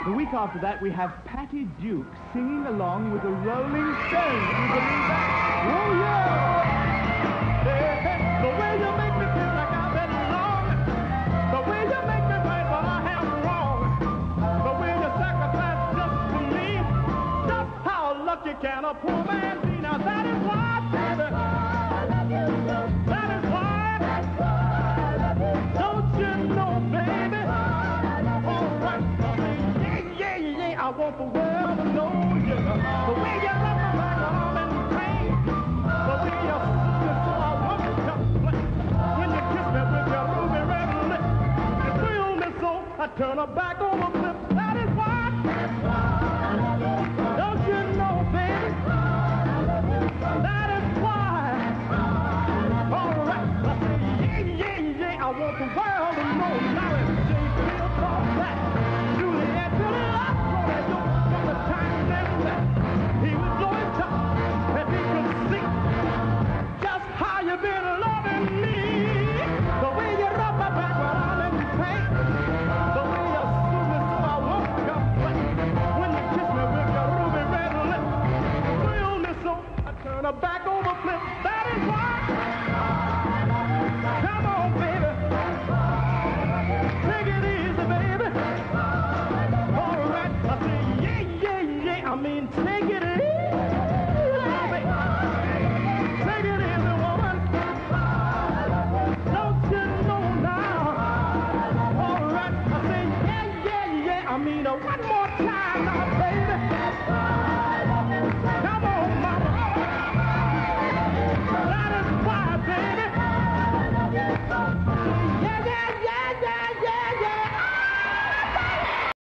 The week after that, we have Patty Duke singing along with the Rolling Stones. Do you believe that? Oh, yeah! Hey, hey, the way you make me feel like I've been long. The way you make me right when I am wrong. The way you sacrifice just for me. Just how lucky can a poor man be? Now that is why, baby. That is why. Don't you know, baby? All right. I want the world to know you. The way you love me like I'm in pain. The way you soothe me so I won't complain. When you kiss me with your ruby red lips, you thrill me so I turn her back on the flip. That is why. Don't you know, baby? That is why. All right. I say, yeah. I want the world to know. Now it's Shakespeare thought that. Juliet to the last. He was blowing top and he could see just how you've been loving me. The way you rub my back when I'm in pain. The way you soothe me so I won't complain. When you kiss me with your ruby red lips, you thrill me so I turn her back over flip. That is why. Come on, baby. Take it easy, baby. All right, I say yeah. I mean, take it easy, baby. Take it easy, woman. Don't you know now? All right, I say yeah. I mean, one more time now, baby.